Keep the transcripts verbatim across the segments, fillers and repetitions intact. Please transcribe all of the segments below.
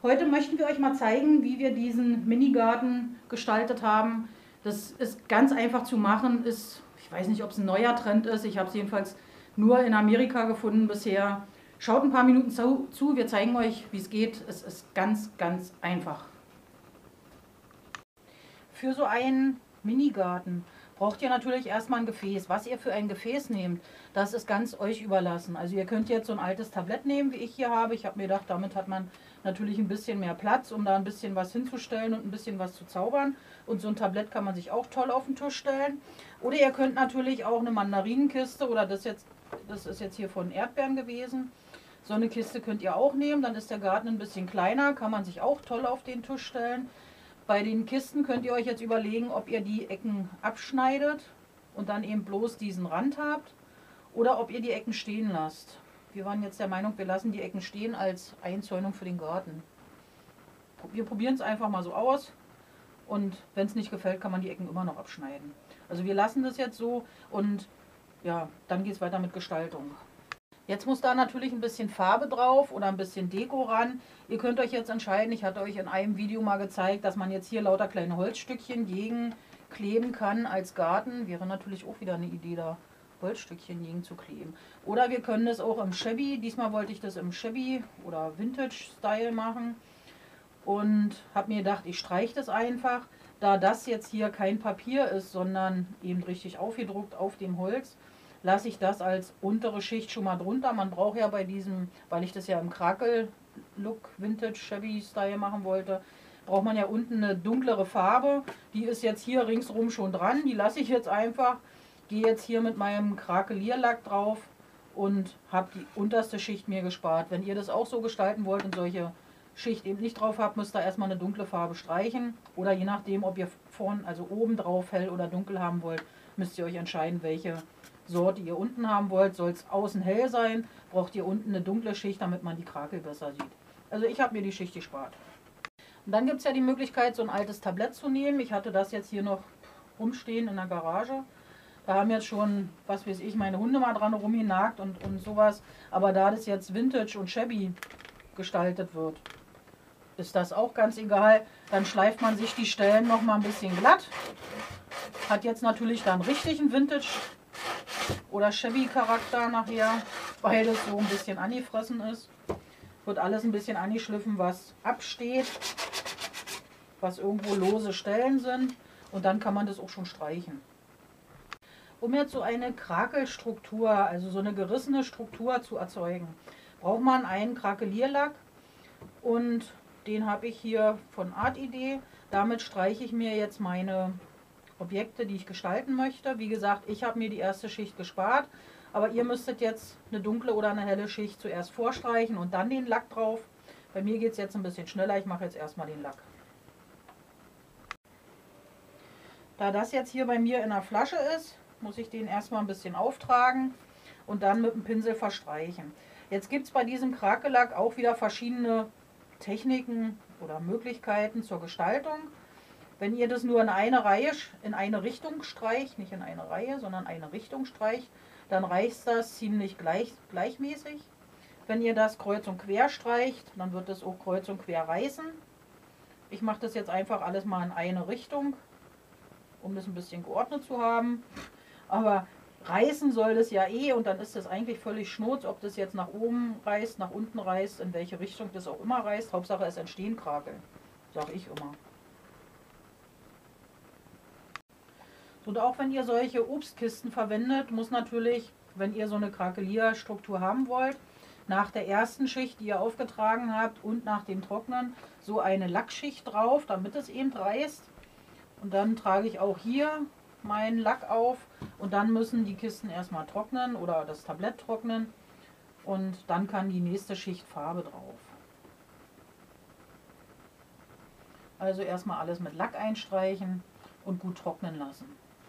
Heute möchten wir euch mal zeigen, wie wir diesen Minigarten gestaltet haben. Das ist ganz einfach zu machen, ist, ich weiß nicht, ob es ein neuer Trend ist, ich habe es jedenfalls nur in Amerika gefunden bisher. Schaut ein paar Minuten zu, wir zeigen euch, wie es geht. Es ist ganz, ganz einfach. Für so einen Minigarten braucht ihr natürlich erstmal ein Gefäß. Was ihr für ein Gefäß nehmt, das ist ganz euch überlassen. Also ihr könnt jetzt so ein altes Tablett nehmen, wie ich hier habe. Ich habe mir gedacht, damit hat man natürlich ein bisschen mehr Platz, um da ein bisschen was hinzustellen und ein bisschen was zu zaubern. Und so ein Tablett kann man sich auch toll auf den Tisch stellen. Oder ihr könnt natürlich auch eine Mandarinenkiste, oder das jetzt, das ist jetzt hier von Erdbeeren gewesen. So eine Kiste könnt ihr auch nehmen, dann ist der Garten ein bisschen kleiner, kann man sich auch toll auf den Tisch stellen. Bei den Kisten könnt ihr euch jetzt überlegen, ob ihr die Ecken abschneidet und dann eben bloß diesen Rand habt oder ob ihr die Ecken stehen lasst. Wir waren jetzt der Meinung, wir lassen die Ecken stehen als Einzäunung für den Garten. Wir probieren es einfach mal so aus und wenn es nicht gefällt, kann man die Ecken immer noch abschneiden. Also wir lassen das jetzt so und ja, dann geht es weiter mit Gestaltung. Jetzt muss da natürlich ein bisschen Farbe drauf oder ein bisschen Deko ran. Ihr könnt euch jetzt entscheiden, ich hatte euch in einem Video mal gezeigt, dass man jetzt hier lauter kleine Holzstückchen gegen kleben kann als Garten. Wäre natürlich auch wieder eine Idee, da Holzstückchen gegen zu kleben. Oder wir können das auch im Chevy, diesmal wollte ich das im Chevy oder Vintage-Style machen. Und habe mir gedacht, ich streiche das einfach. Da das jetzt hier kein Papier ist, sondern eben richtig aufgedruckt auf dem Holz, lasse ich das als untere Schicht schon mal drunter. Man braucht ja bei diesem, weil ich das ja im Krakel-Look, Vintage Chevy Style machen wollte, braucht man ja unten eine dunklere Farbe. Die ist jetzt hier ringsrum schon dran. Die lasse ich jetzt einfach. Gehe jetzt hier mit meinem Krakelierlack drauf und habe die unterste Schicht mir gespart. Wenn ihr das auch so gestalten wollt und solche Schicht eben nicht drauf habt, müsst ihr erstmal eine dunkle Farbe streichen. Oder je nachdem, ob ihr vorn, also oben drauf hell oder dunkel haben wollt, müsst ihr euch entscheiden, welche Sorte ihr unten haben wollt. Soll es außen hell sein, braucht ihr unten eine dunkle Schicht, damit man die Krakel besser sieht. Also ich habe mir die Schicht gespart. Und dann gibt es ja die Möglichkeit, so ein altes Tablett zu nehmen. Ich hatte das jetzt hier noch rumstehen in der Garage. Da haben jetzt schon, was weiß ich, meine Hunde mal dran rumgenagt und, und sowas. Aber da das jetzt Vintage und Shabby gestaltet wird, ist das auch ganz egal. Dann schleift man sich die Stellen noch mal ein bisschen glatt. Hat jetzt natürlich dann richtig einen Vintage oder Chevy-Charakter nachher, weil das so ein bisschen angefressen ist. Wird alles ein bisschen angeschliffen, was absteht, was irgendwo lose Stellen sind. Und dann kann man das auch schon streichen. Um jetzt so eine Krakelstruktur, also so eine gerissene Struktur zu erzeugen, braucht man einen Krakelierlack. Und den habe ich hier von Artidee. Damit streiche ich mir jetzt meine Objekte, die ich gestalten möchte. Wie gesagt, ich habe mir die erste Schicht gespart, aber ihr müsstet jetzt eine dunkle oder eine helle Schicht zuerst vorstreichen und dann den Lack drauf. Bei mir geht es jetzt ein bisschen schneller, ich mache jetzt erstmal den Lack. Da das jetzt hier bei mir in der Flasche ist, muss ich den erstmal ein bisschen auftragen und dann mit dem Pinsel verstreichen. Jetzt gibt es bei diesem Krakellack auch wieder verschiedene Techniken oder Möglichkeiten zur Gestaltung. Wenn ihr das nur in eine Reihe, in eine Richtung streicht, nicht in eine Reihe, sondern eine Richtung streicht, dann reicht das ziemlich gleich, gleichmäßig. Wenn ihr das kreuz und quer streicht, dann wird es auch kreuz und quer reißen. Ich mache das jetzt einfach alles mal in eine Richtung, um das ein bisschen geordnet zu haben. Aber reißen soll das ja eh und dann ist das eigentlich völlig schnurz, ob das jetzt nach oben reißt, nach unten reißt, in welche Richtung das auch immer reißt. Hauptsache es entstehen Krakeln, sage ich immer. Und auch wenn ihr solche Obstkisten verwendet, muss natürlich, wenn ihr so eine Krakelierstruktur haben wollt, nach der ersten Schicht, die ihr aufgetragen habt und nach dem Trocknen, so eine Lackschicht drauf, damit es eben reißt. Und dann trage ich auch hier meinen Lack auf und dann müssen die Kisten erstmal trocknen oder das Tablett trocknen und dann kann die nächste Schicht Farbe drauf. Also erstmal alles mit Lack einstreichen und gut trocknen lassen.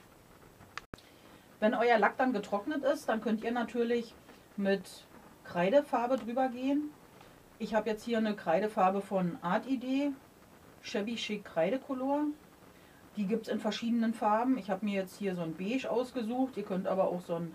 Wenn euer Lack dann getrocknet ist, dann könnt ihr natürlich mit Kreidefarbe drüber gehen. Ich habe jetzt hier eine Kreidefarbe von Artidee, Shabby Chic Kreidecolor. Die gibt es in verschiedenen Farben. Ich habe mir jetzt hier so ein Beige ausgesucht. Ihr könnt aber auch so ein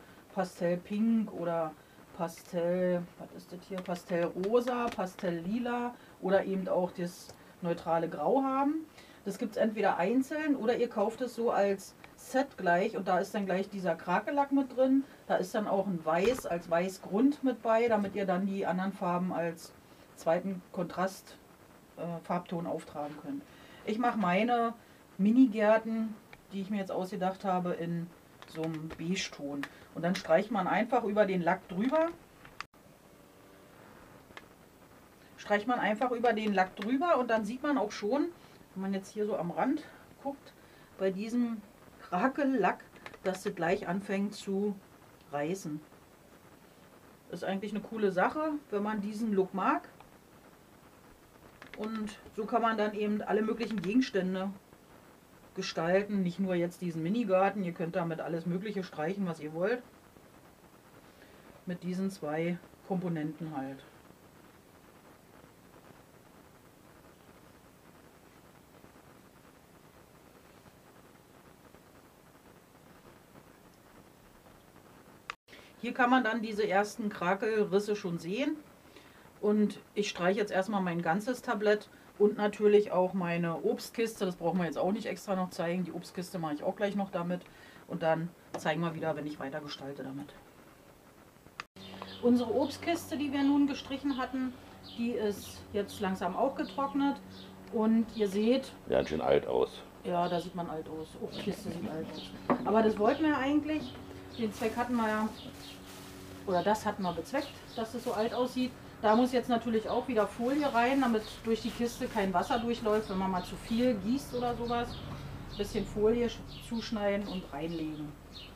Pastellpink oder Pastell, was ist das hier? Pastellrosa, Pastelllila oder eben auch das neutrale Grau haben. Das gibt es entweder einzeln oder ihr kauft es so als Set gleich und da ist dann gleich dieser Krakellack mit drin. Da ist dann auch ein Weiß als Weißgrund mit bei, damit ihr dann die anderen Farben als zweiten Kontrastfarbton äh, auftragen könnt. Ich mache meine Mini-Gärten, die ich mir jetzt ausgedacht habe, in so einem Beige-Ton. Und dann streicht man einfach über den Lack drüber. Streicht man einfach über den Lack drüber und dann sieht man auch schon, wenn man jetzt hier so am Rand guckt, bei diesem Krakellack, dass es gleich anfängt zu reißen. Ist eigentlich eine coole Sache, wenn man diesen Look mag. Und so kann man dann eben alle möglichen Gegenstände gestalten. Nicht nur jetzt diesen Minigarten, ihr könnt damit alles Mögliche streichen, was ihr wollt. Mit diesen zwei Komponenten halt. Hier kann man dann diese ersten Krakelrisse schon sehen. Und ich streiche jetzt erstmal mein ganzes Tablett und natürlich auch meine Obstkiste. Das brauchen wir jetzt auch nicht extra noch zeigen. Die Obstkiste mache ich auch gleich noch damit. Und dann zeigen wir wieder, wenn ich weiter gestalte damit. Unsere Obstkiste, die wir nun gestrichen hatten, die ist jetzt langsam auch getrocknet. Und ihr seht... Ja, ganz schön alt aus. Ja, da sieht man alt aus. Obstkiste sieht alt aus. Aber das wollten wir eigentlich. Den Zweck hatten wir ja, oder das hatten wir bezweckt, dass es so alt aussieht. Da muss jetzt natürlich auch wieder Folie rein, damit durch die Kiste kein Wasser durchläuft, wenn man mal zu viel gießt oder sowas. Ein bisschen Folie zuschneiden und reinlegen.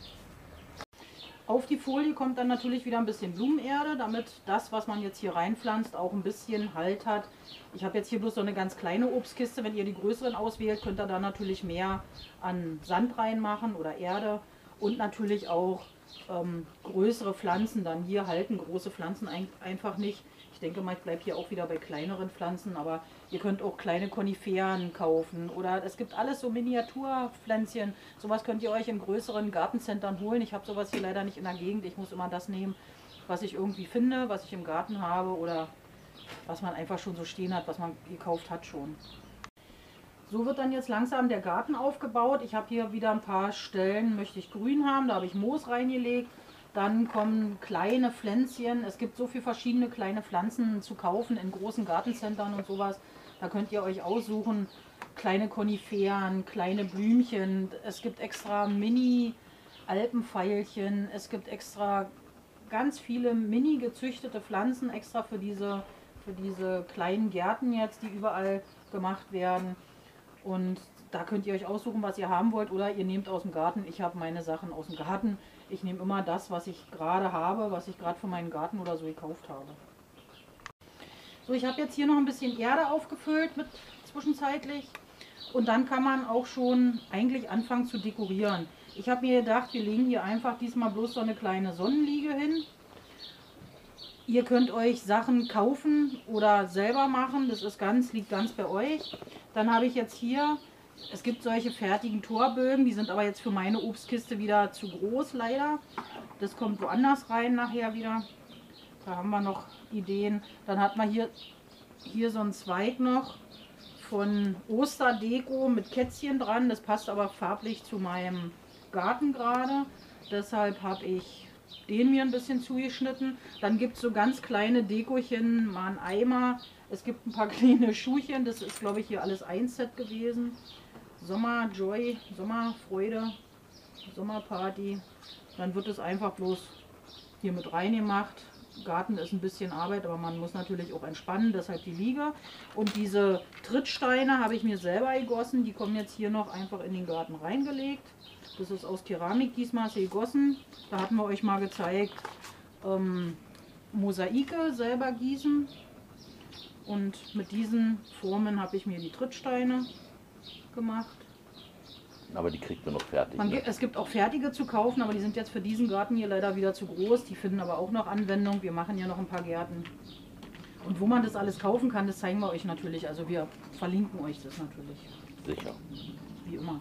Auf die Folie kommt dann natürlich wieder ein bisschen Blumenerde, damit das, was man jetzt hier reinpflanzt, auch ein bisschen Halt hat. Ich habe jetzt hier bloß so eine ganz kleine Obstkiste. Wenn ihr die größeren auswählt, könnt ihr da natürlich mehr an Sand reinmachen oder Erde. Und natürlich auch ähm, größere Pflanzen. Dann hier halten große Pflanzen ein, einfach nicht. Ich denke mal, ich bleibe hier auch wieder bei kleineren Pflanzen. Aber ihr könnt auch kleine Koniferen kaufen. Oder es gibt alles so Miniaturpflänzchen. Sowas könnt ihr euch in größeren Gartencentern holen. Ich habe sowas hier leider nicht in der Gegend. Ich muss immer das nehmen, was ich irgendwie finde, was ich im Garten habe. Oder was man einfach schon so stehen hat, was man gekauft hat schon. So wird dann jetzt langsam der Garten aufgebaut. Ich habe hier wieder ein paar Stellen, möchte ich grün haben, da habe ich Moos reingelegt. Dann kommen kleine Pflänzchen. Es gibt so viele verschiedene kleine Pflanzen zu kaufen in großen Gartencentern und sowas. Da könnt ihr euch aussuchen, kleine Koniferen, kleine Blümchen. Es gibt extra Mini-Alpenveilchen. Es gibt extra ganz viele mini gezüchtete Pflanzen, extra für diese, für diese kleinen Gärten jetzt, die überall gemacht werden. Und da könnt ihr euch aussuchen, was ihr haben wollt, oder ihr nehmt aus dem Garten. Ich habe meine Sachen aus dem Garten. Ich nehme immer das, was ich gerade habe, was ich gerade für meinen Garten oder so gekauft habe. So, ich habe jetzt hier noch ein bisschen Erde aufgefüllt mit zwischenzeitlich. Und dann kann man auch schon eigentlich anfangen zu dekorieren. Ich habe mir gedacht, wir legen hier einfach diesmal bloß so eine kleine Sonnenliege hin. Ihr könnt euch Sachen kaufen oder selber machen, das ist ganz, liegt ganz bei euch. Dann habe ich jetzt hier, es gibt solche fertigen Torbögen, die sind aber jetzt für meine Obstkiste wieder zu groß leider. Das kommt woanders rein nachher wieder. Da haben wir noch Ideen. Dann hat man hier, hier so einen Zweig noch von Osterdeko mit Kätzchen dran. Das passt aber farblich zu meinem Garten gerade. Deshalb habe ich den mir ein bisschen zugeschnitten. Dann gibt es so ganz kleine Dekochen, mal ein Eimer. Es gibt ein paar kleine Schuhchen. Das ist, glaube ich, hier alles ein Set gewesen. Sommerjoy, Sommerfreude, Sommerparty. Dann wird es einfach bloß hier mit reingemacht. Garten ist ein bisschen Arbeit, aber man muss natürlich auch entspannen, deshalb die Liege. Und diese Trittsteine habe ich mir selber gegossen. Die kommen jetzt hier noch einfach in den Garten reingelegt. Das ist aus Keramik diesmal gegossen. Da hatten wir euch mal gezeigt, ähm, Mosaike selber gießen. Und mit diesen Formen habe ich mir die Trittsteine gemacht. Aber die kriegt man noch fertig. Man, ne? Es gibt auch fertige zu kaufen, aber die sind jetzt für diesen Garten hier leider wieder zu groß. Die finden aber auch noch Anwendung. Wir machen ja noch ein paar Gärten. Und wo man das alles kaufen kann, das zeigen wir euch natürlich. Also wir verlinken euch das natürlich. Sicher. Wie immer.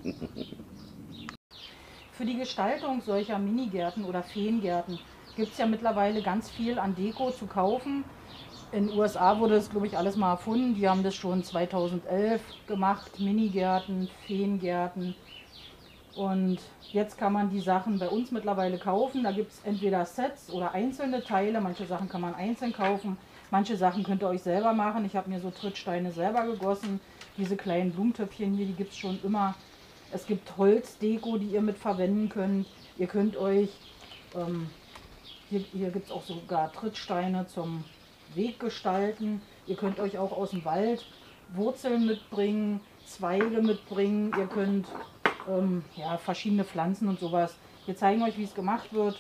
Für die Gestaltung solcher Minigärten oder Feengärten gibt es ja mittlerweile ganz viel an Deko zu kaufen. In den U S A wurde das, glaube ich, alles mal erfunden. Die haben das schon zweitausendelf gemacht, Minigärten, Feengärten. Und jetzt kann man die Sachen bei uns mittlerweile kaufen. Da gibt es entweder Sets oder einzelne Teile. Manche Sachen kann man einzeln kaufen. Manche Sachen könnt ihr euch selber machen. Ich habe mir so Trittsteine selber gegossen. Diese kleinen Blumentöpfchen hier, die gibt es schon immer. Es gibt Holzdeko, die ihr mit verwenden könnt. Ihr könnt euch, ähm, hier, hier gibt es auch sogar Trittsteine zum Weg gestalten. Ihr könnt euch auch aus dem Wald Wurzeln mitbringen, Zweige mitbringen. Ihr könnt ähm, ja, verschiedene Pflanzen und sowas. Wir zeigen euch, wie es gemacht wird.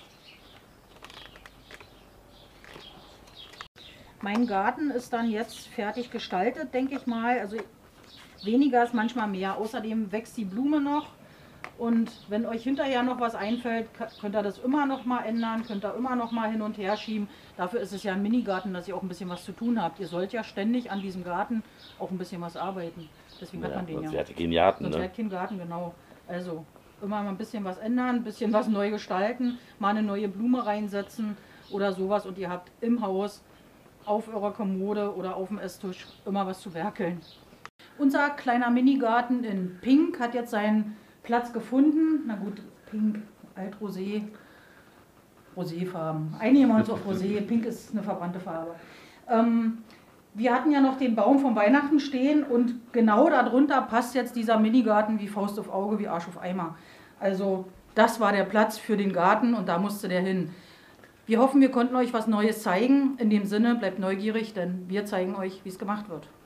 Mein Garten ist dann jetzt fertig gestaltet, denke ich mal. Also weniger ist manchmal mehr. Außerdem wächst die Blume noch. Und wenn euch hinterher noch was einfällt, könnt ihr das immer noch mal ändern, könnt ihr immer noch mal hin und her schieben. Dafür ist es ja ein Minigarten, dass ihr auch ein bisschen was zu tun habt. Ihr sollt ja ständig an diesem Garten auch ein bisschen was arbeiten. Deswegen Ja, hat man den sonst ja. wäre kein Garten, Sonst ne? wäre kein Garten, genau. Also immer mal ein bisschen was ändern, ein bisschen was neu gestalten, mal eine neue Blume reinsetzen oder sowas. Und ihr habt im Haus, auf eurer Kommode oder auf dem Esstisch immer was zu werkeln. Unser kleiner Minigarten in Pink hat jetzt seinen Platz gefunden. Na gut, Pink, Altrosé, Roséfarben. Einigen wir uns auf Rosé. Pink ist eine verbrannte Farbe. Ähm, wir hatten ja noch den Baum von Weihnachten stehen und genau darunter passt jetzt dieser Minigarten wie Faust auf Auge, wie Arsch auf Eimer. Also das war der Platz für den Garten und da musste der hin. Wir hoffen, wir konnten euch was Neues zeigen. In dem Sinne, bleibt neugierig, denn wir zeigen euch, wie es gemacht wird.